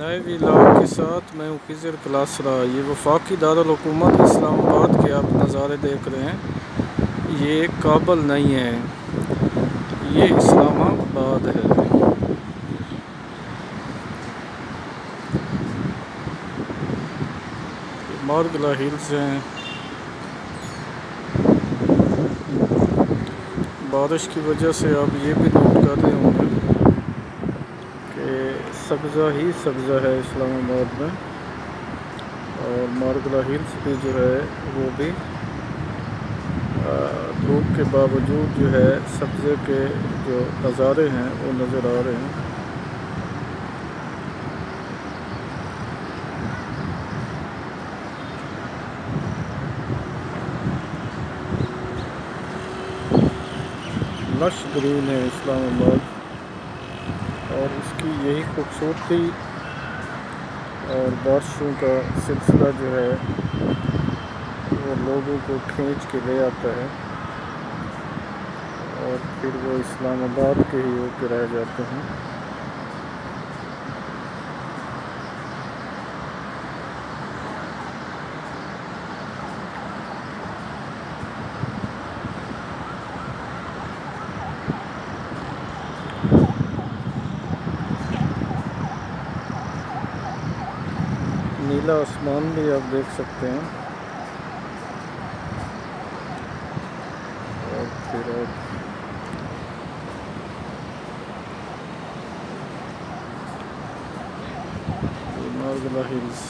नए व्लॉग के साथ मैं हूँ खिज़र क्लासरा। ये वफाकी दारुल हुकूमत इस्लामाबाद के आप नज़ारे देख रहे हैं। ये काबुल नहीं है, ये इस्लामाबाद है। मारगला हिल्स हैं। बारिश की वजह से आप ये भी नोट कर रहे होंगे कि सब्ज़ा ही सब्ज़ा है इस्लामाबाद में, और मारगला हिल्स भी जो है वो भी धूप के बावजूद जो है सब्ज़े के जो नज़ारे हैं वो नज़र आ रहे हैं। लश ग्रीन है इस्लामाबाद, और इसकी यही खूबसूरती और बारिशों का सिलसिला जो है वो लोगों को खींच के ले आता है, और फिर वो इस्लामाबाद के ही होकर रह जाते हैं। नीला आसमान भी आप देख सकते हैं, और फिर मारगला हिल्स।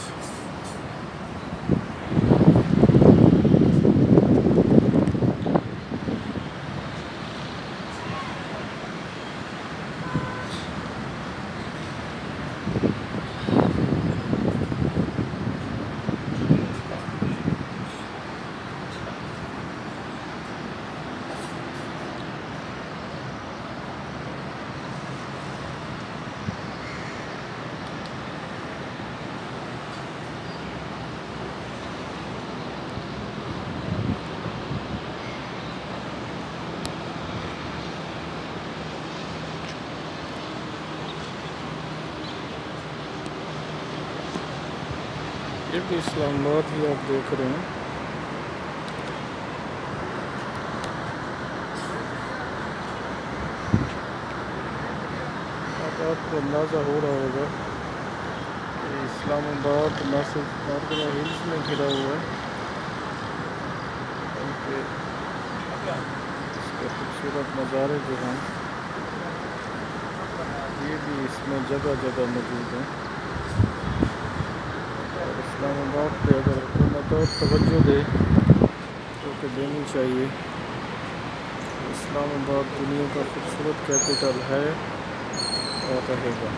ये भी इस्लामाबाद ही आप देख रहे हैं। अब आपको अंदाज़ा हो रहा होगा कि इस्लामाबाद न सिर्फ मारगला हिल्स में घिरा हुआ है, बल्कि इसके खूबसूरत नज़ारे जो हैं ये भी इसमें जगह जगह मौजूद हैं। इस्लामाबाद पे अगर हुकूमत और तवज्जो दे तो कि देनी चाहिए। इस्लामाबाद दुनिया का खूबसूरत कैपिटल है और रहेगा।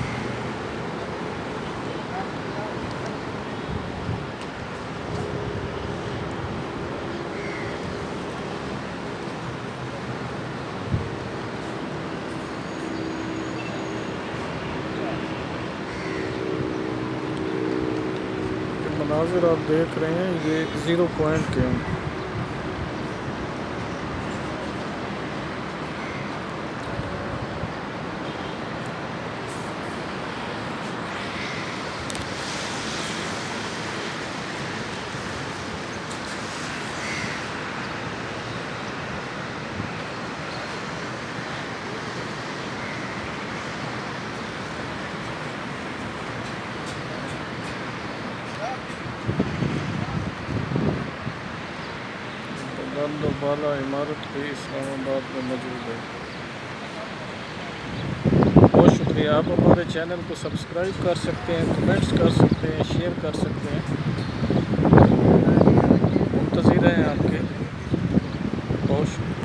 मनाज़िर आप देख रहे हैं ये 0 पॉइंट के हैं। बाला इमारत भी इस्लामाबाद में मौजूद है। बहुत शुक्रिया। आप हमारे चैनल को सब्सक्राइब कर सकते हैं, कमेंट्स कर सकते हैं, शेयर कर सकते हैं। मुंतज़िर हैं आपके। बहुत शुक्रिया।